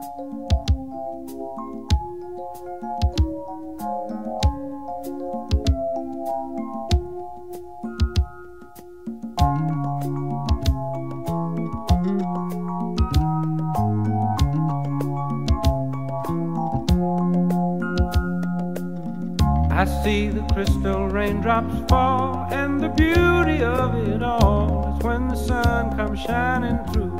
I see the crystal raindrops fall, and the beauty of it all is when the sun comes shining through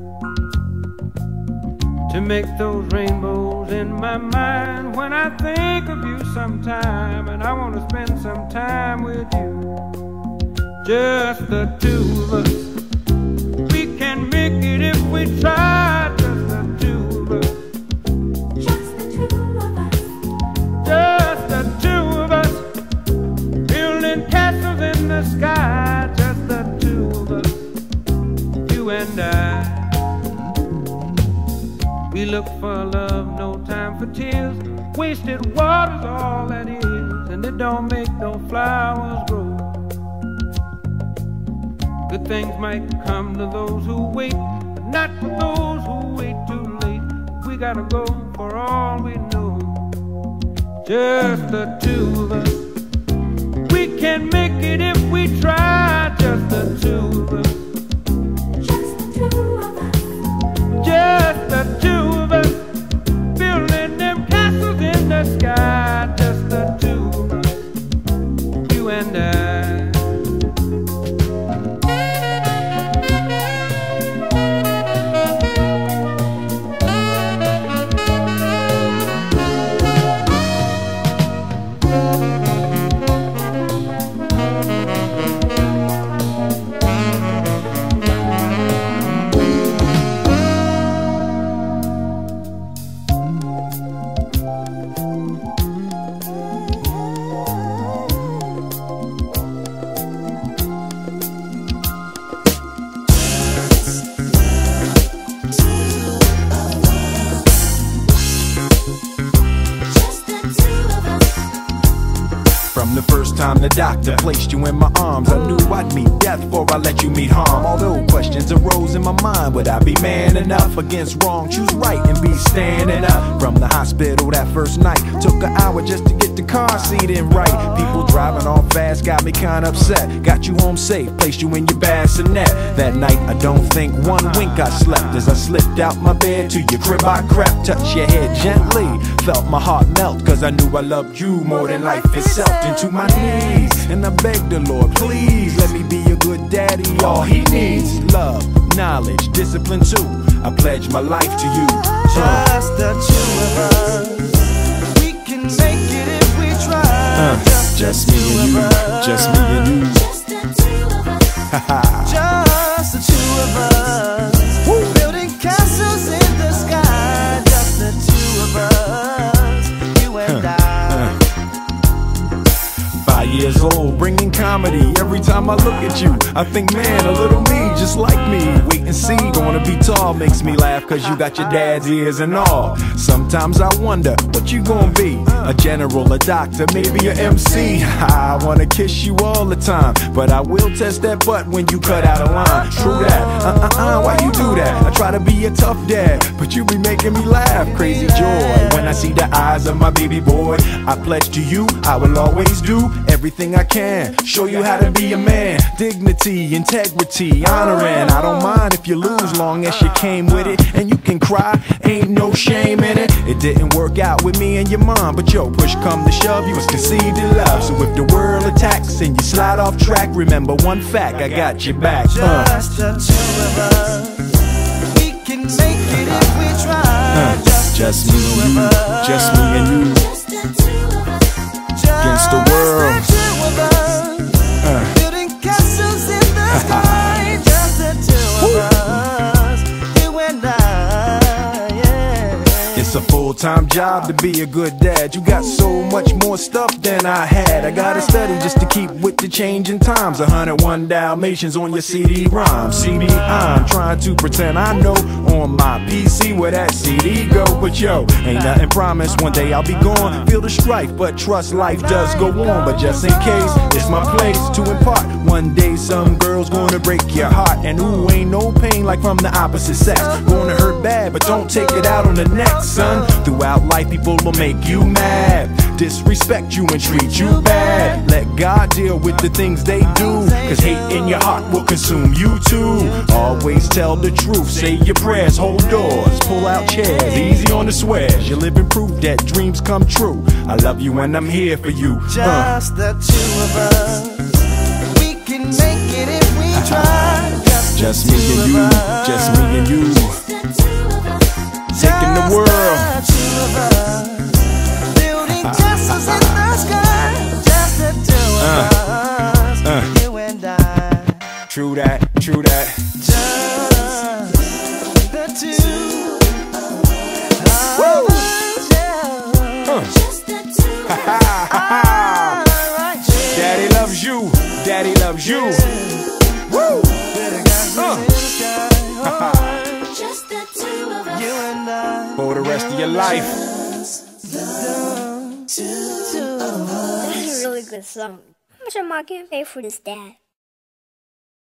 to make those rainbows in my mind. When I think of you sometime, and I want to spend some time with you, just the two of us. We can make it if we try, just the two of us. Just the two of us. Just the two of us, building castles in the sky. Just the two of us, you and I. We look for love, no time for tears. Wasted water's all that is, and it don't make no flowers grow. Good things might come to those who wait, but not for those who wait too late. We gotta go for all we know. Just the two of us. We can make it if we try. Just the two of us. Just the two of us. Just the two of us, building them castles in the sky. Just the two of us, you and I. From the first time the doctor placed you in my arms, I knew I'd meet death before I let you meet harm. Although questions arose in my mind, would I be man enough against wrong? Choose right and be standing up. From the hospital that first night, took an hour just to get the car seat in right. People driving off fast got me kinda upset. Got you home safe, placed you in your bassinet. That night I don't think one wink I slept. As I slipped out my bed to your crib I crept. Touched your head gently, felt my heart melt, cause I knew I loved you more than life itself. Into my knees, and I begged the Lord, please let me be a good daddy. All he needs, love, knowledge, discipline too. I pledge my life to you. Just the two of us. We can make it if we try. Just me and you, just me and you. Just the two of us. Just the two of us. Building castles in the sky. Just the two of us. You and I. 5 years old, bringing comedy. Every time I look at you, I think, man, a little me, just like me. Wait and see, gonna be tall, makes me laugh, cause you got your dad's ears and all. Sometimes I wonder, what you gonna be? A general, a doctor, maybe a MC. I wanna kiss you all the time, but I will test that butt when you cut out a line. True that, why you do that? I try to be a tough dad, but you be making me laugh. Crazy joy, when I see the eyes of my baby boy. I pledge to you, I will always do everything I can, show you how to be a man. Dignity, integrity, honoring. I don't mind if you lose, long as you came with it. And you can cry, ain't no shame in it. It didn't work out with me and your mom, but yo, push come to shove, you was conceived in love. So if the world attacks and you slide off track, remember one fact, I got your back. Just the two of us. We can make it if we try. Just me and you, just me and you. Just the two of us. Against the world. Just the two of us. Building castles in the sky. Just the two of us. You and I, yeah. It's a full-time job to be a good dad. You got so much more stuff than I had. I gotta study just to keep with the changing times. 101 Dalmatians on your CD-ROM. See me, I'm trying to pretend I know on my PC where that CD go. But yo, ain't nothing promised. One day I'll be gone. Feel the strife, but trust life does go on. But just in case, it's my place to impart. One day some girl's gonna break your heart, and ooh, ain't no pain like from the opposite sex. Gonna hurt bad, but don't take it out on the next, son. Throughout life, people will make you mad, disrespect you and treat you bad. Let God deal with the things they do, cause hate in your heart will consume you too. Always tell the truth, say your prayers, hold doors, pull out chairs, easy on the swears. You live and prove that dreams come true. I love you and I'm here for you. Just the two of us. We can make it if we try. Just me and you, just me and you. Taking the world. Just the two of us. Building castles in the sky. Just the two of us. You and I. True that, true that. Just the two of us. Just the two of us. Daddy loves you, daddy loves you. Woo! Just the two of us. You and I. For the rest of your life. This is a really good song. How much am I getting paid for this, Dad?